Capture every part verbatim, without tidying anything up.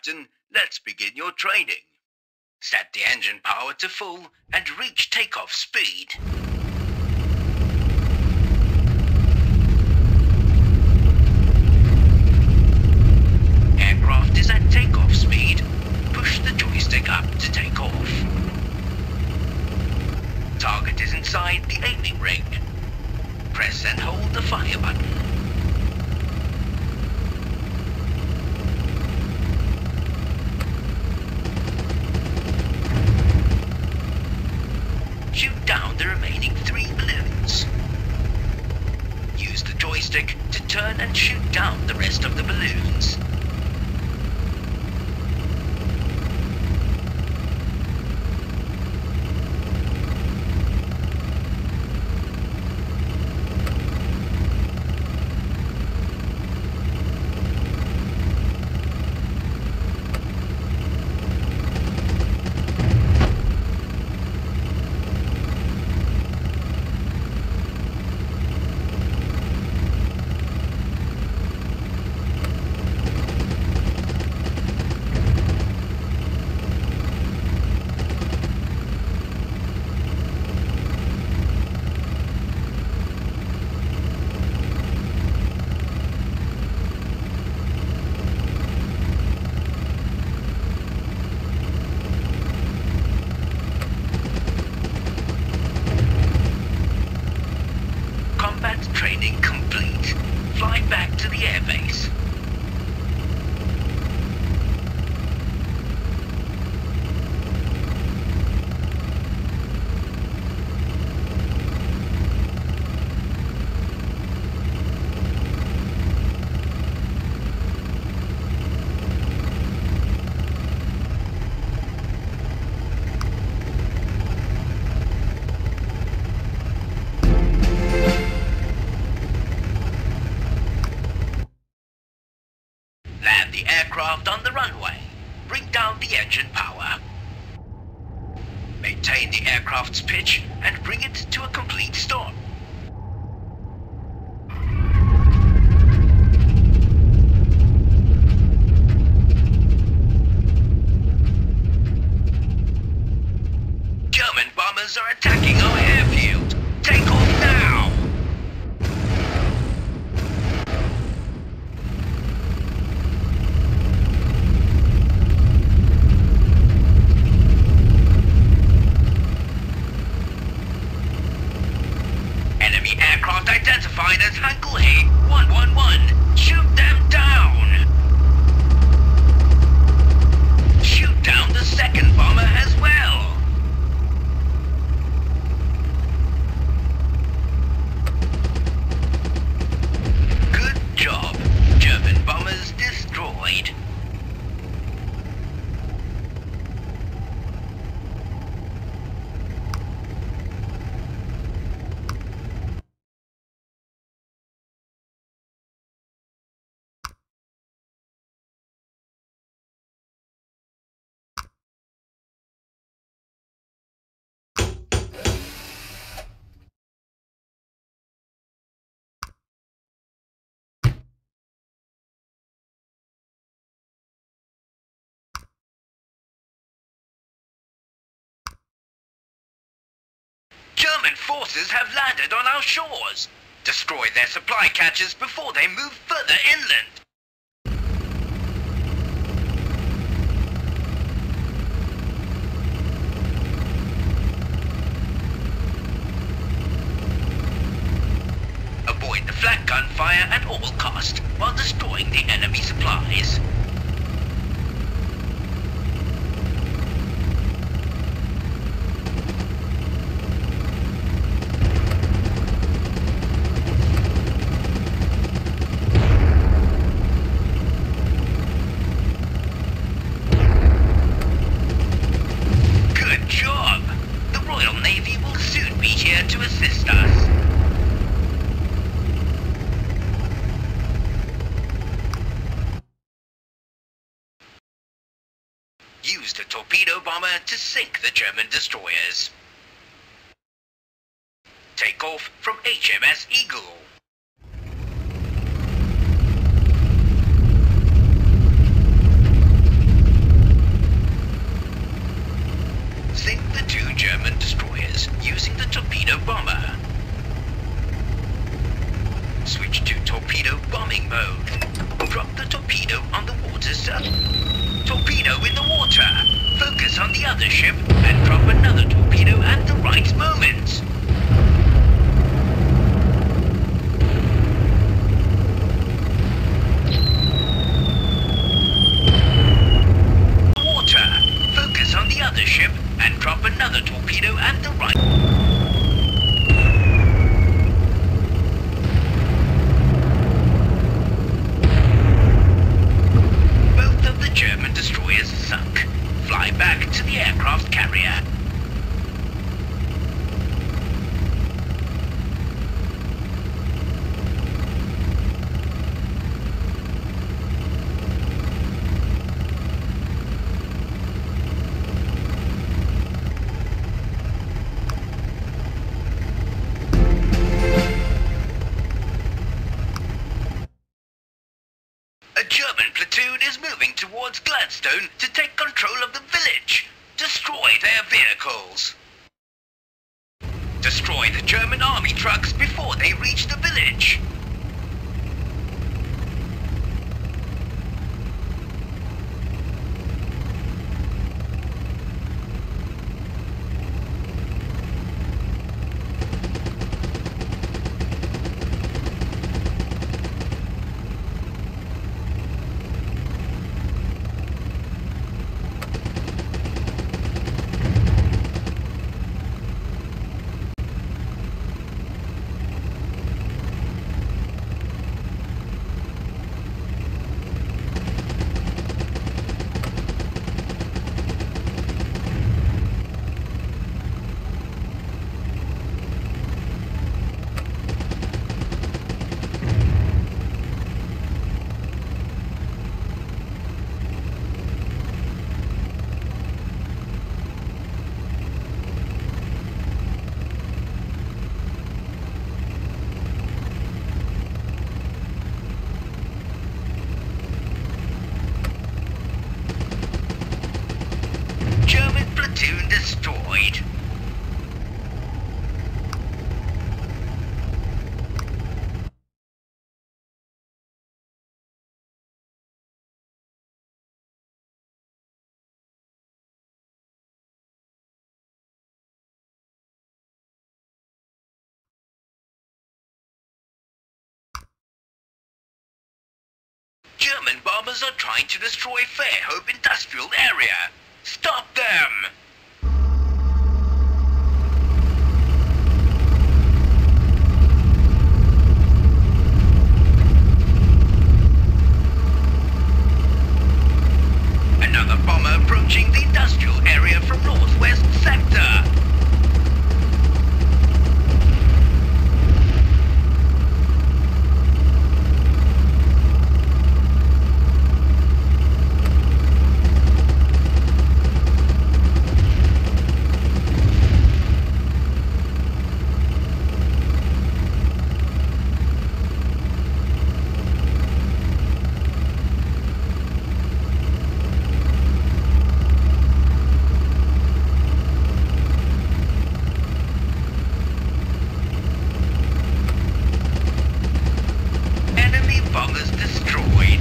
Captain. Let's begin your training. Set the engine power to full and reach takeoff speed. Aircraft is at takeoff speed. Push the joystick up to take off. Target is inside the aiming ring. Press and hold the fire button. Shoot down the remaining three balloons. Use the joystick to turn and shoot down the rest of the balloons. Training complete. Fly back to the airbase. The aircraft on the runway. Bring down the engine power. Maintain the aircraft's pitch and bring it to a complete stop. German bombers are attacking our airfield. Take off now! Aircraft identified as Hankel one one one. Shoot them down! Shoot down the second bomber as well! Good job. German bombers destroyed. German forces have landed on our shores. Destroy their supply catches before they move further inland. Avoid the flak gun fire at all cost while destroying the enemy supplies. To assist us. Use the torpedo bomber to sink the German destroyers. Take off from H M S Eagle. bomber. Switch to torpedo bombing mode. Drop the torpedo on the water surface. Torpedo in the water. Focus on the other ship and drop another torpedo at the right moment. Water. Focus on the other ship and drop another torpedo at the right. German destroyers sunk. Fly back to the aircraft carrier. A German platoon is moving towards Gladstone to take control of the village. Destroy their vehicles. Destroy the German army trucks before they reach the village. German platoon destroyed. German bombers are trying to destroy Fairhope Industrial Area. Stop them! Another bomber approaching the industrial area from northwest sector. Bombers destroyed.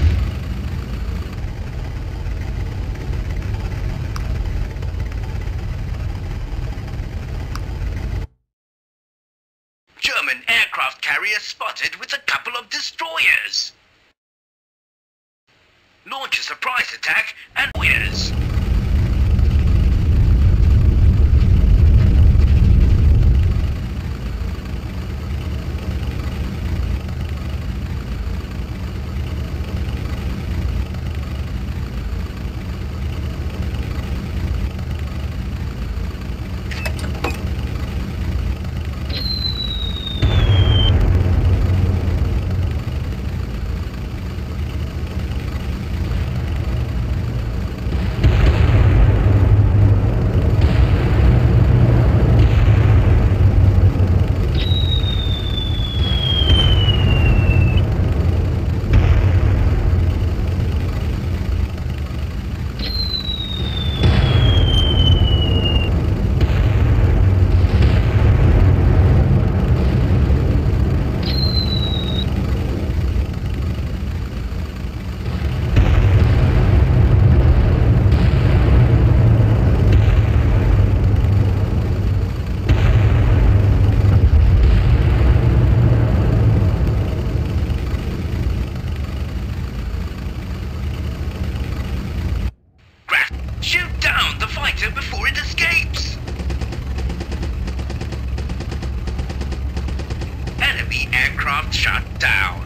German aircraft carrier spotted with a couple of destroyers. Launch a surprise attack and destroyers. enemy aircraft shot down.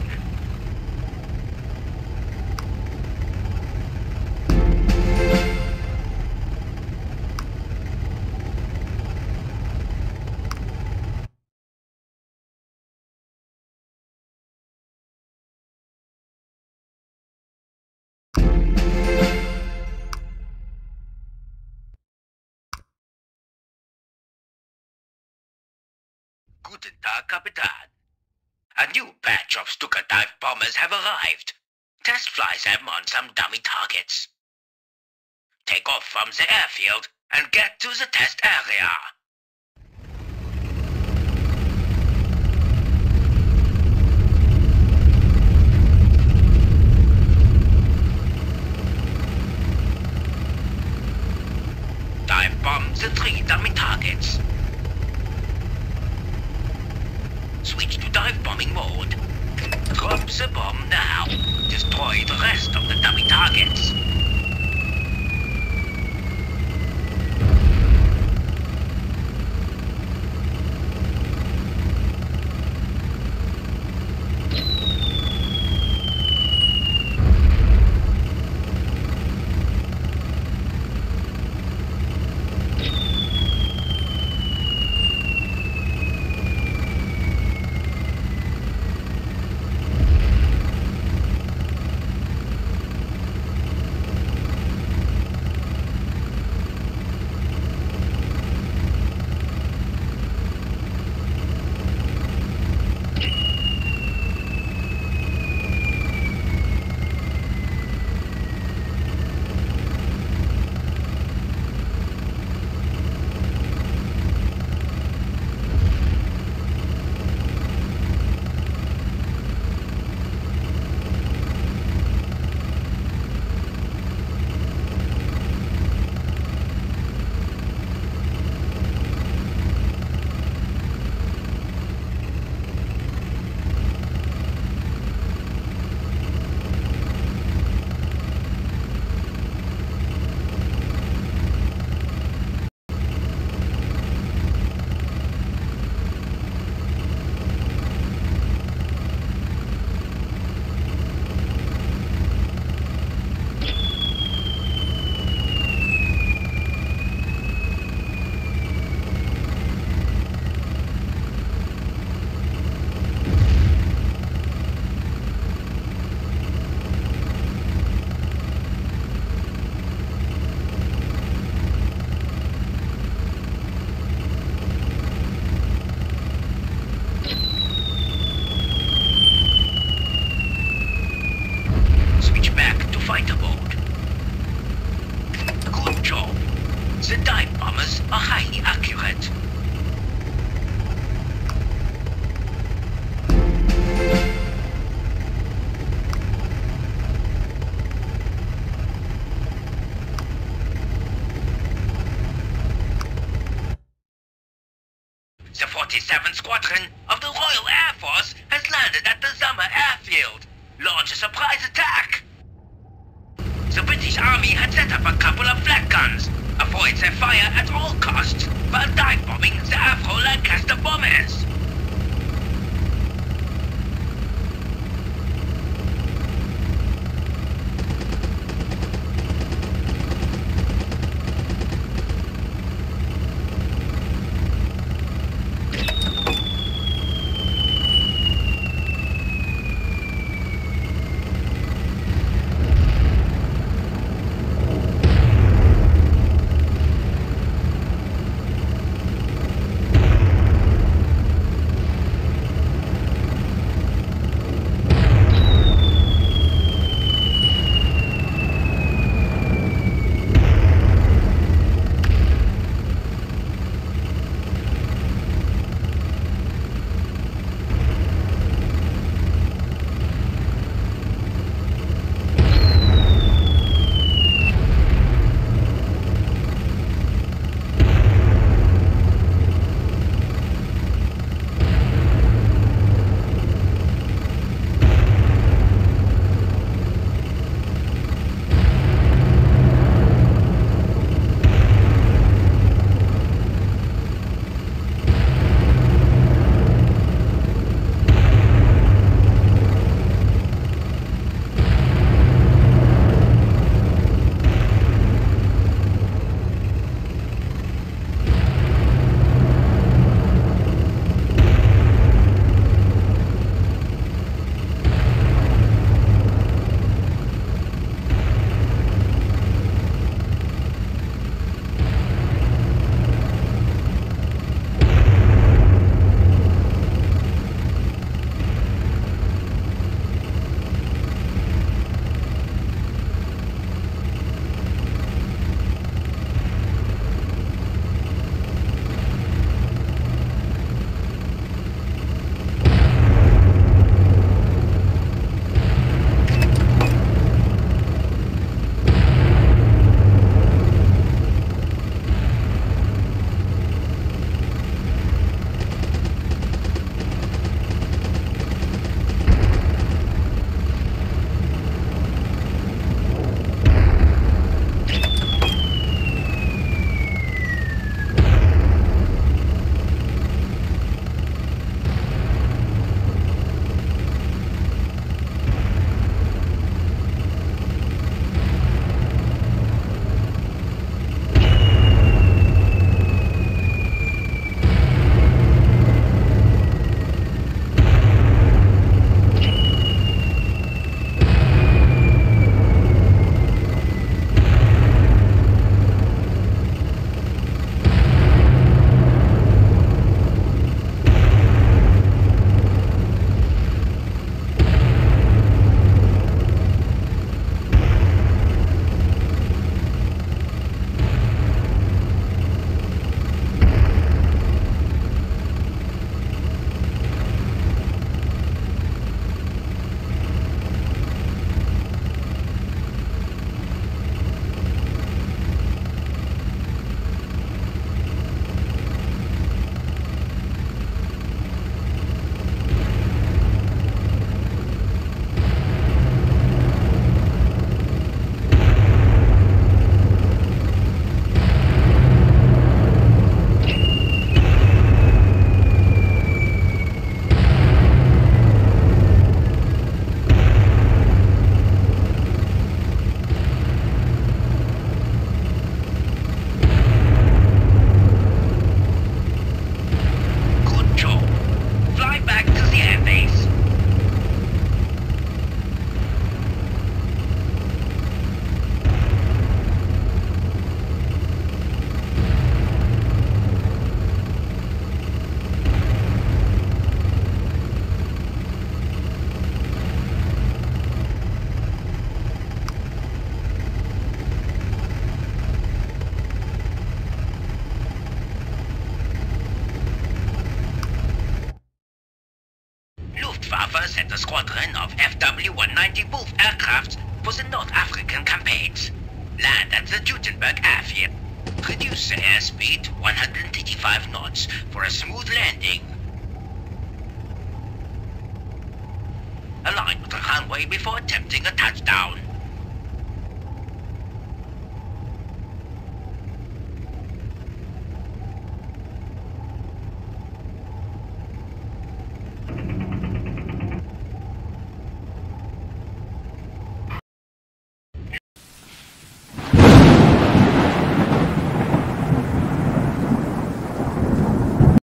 Guten Tag, Kapitän. A new batch of Stuka dive bombers have arrived. Test fly them on some dummy targets. Take off from the airfield and get to the test area. Dive bomb the three dummy targets. Switch to dive bombing mode. Drop the bomb now. Destroy the rest of the dummy targets. The forty-seventh Squadron of the Royal Air Force has landed at the Summer Airfield. Launch a surprise attack! The British Army had set up a couple of flak guns. Avoid their fire at all costs while dive bombing the Afro-Lancaster bombers. Wingover sent a squadron of F W one ninety Wolf aircraft for the North African campaigns. Land at the Jutenberg airfield. Reduce the airspeed to one hundred eighty-five knots for a smooth landing. Align with the runway before attempting a touchdown.